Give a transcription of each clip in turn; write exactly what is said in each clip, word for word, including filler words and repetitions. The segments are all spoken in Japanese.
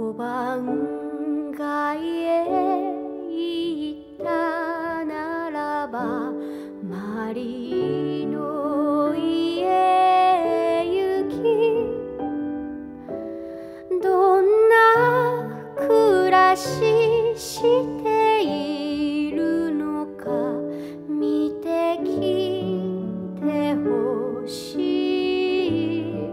五番街へ行ったならばマリの家へ行き、どんな暮らししているのか見てきてほしい。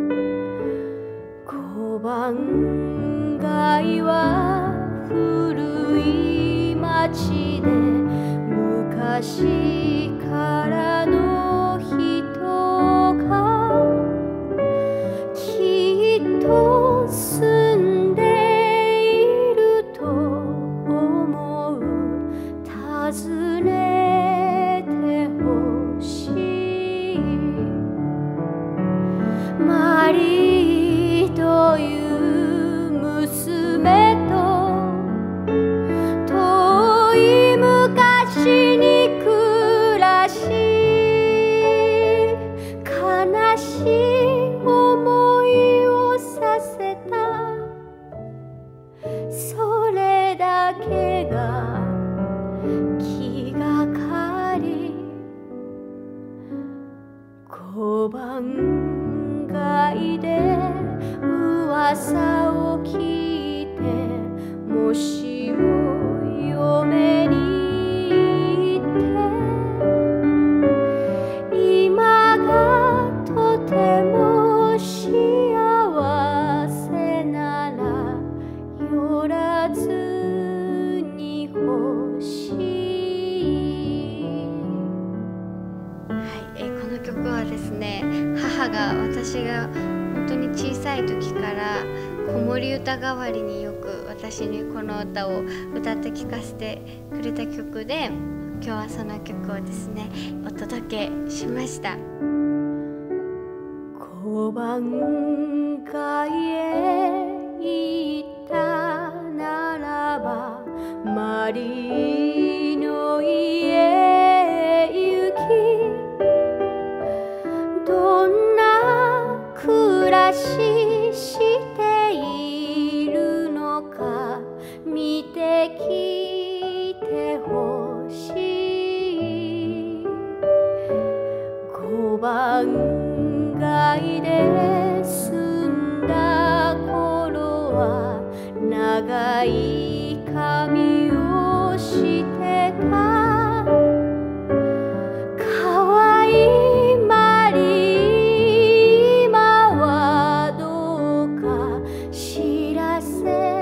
五番街は古い町で昔からの人がきっと住んでいると思う。訪ねてほしい。マリーという娘と遠い昔に暮らし、悲しい思いをさせた。それだけが気がかり。五番街で噂を聞いて、もしも嫁に行って今がとても幸せなら寄らずにほしい。 はい、えーこの曲はですね、母が私が本当に小さい時から子守歌代わりによく私にこの歌を歌って聴かせてくれた曲で、今日はその曲をですねお届けしました。 五番街へ行ったならばマリの家へ行き、どんな暮らししているのか見てきてほしい。五番街で住んだ頃は長い髪をしてた。かわいいマリー、今はどうか知らせ